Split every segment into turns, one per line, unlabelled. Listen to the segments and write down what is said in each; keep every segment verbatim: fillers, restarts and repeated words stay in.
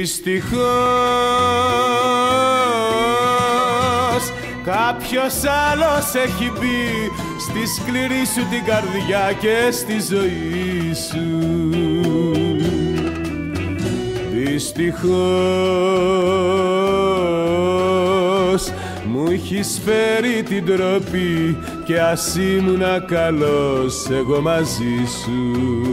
Δυστυχώς κάποιος άλλος έχει μπει στη σκληρή σου την καρδιά και στη ζωή σου. Δυστυχώς μου έχεις φέρει την τροπή και ας ήμουνα καλός εγώ μαζί σου.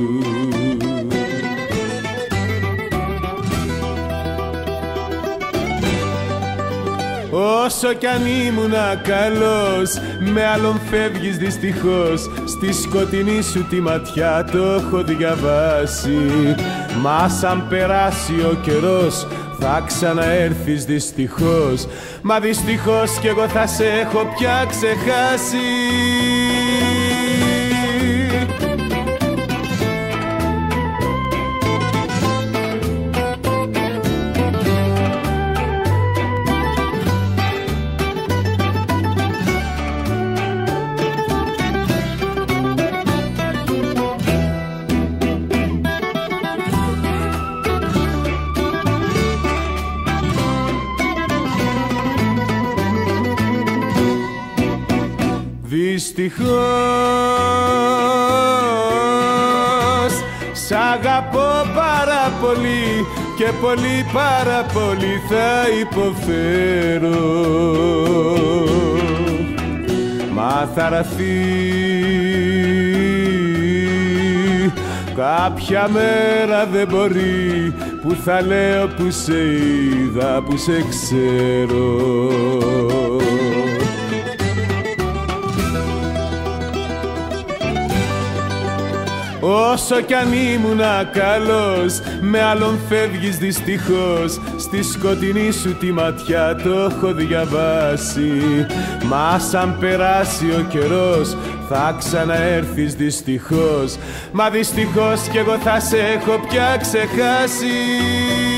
Όσο κι αν ήμουνα καλός, με άλλον φεύγεις δυστυχώς. Στη σκοτεινή σου τη ματιά το έχω διαβάσει. Μα σαν περάσει ο καιρός θα ξαναέρθεις δυστυχώς. Μα δυστυχώς κι εγώ θα σε έχω πια ξεχάσει. Δυστυχώς σ' αγαπώ πάρα πολύ και πολύ πάρα πολύ θα υποφέρω. Μα θα έρθει κάποια μέρα, δεν μπορεί, που θα λέω που σε είδα, που σε ξέρω. Όσο κι αν ήμουνα καλός, με άλλον φεύγεις δυστυχώς. Στη σκοτεινή σου τη ματιά το έχω διαβάσει. Μα σαν περάσει ο καιρός θα ξαναέρθεις δυστυχώς. Μα δυστυχώς κι εγώ θα σε έχω πια ξεχάσει.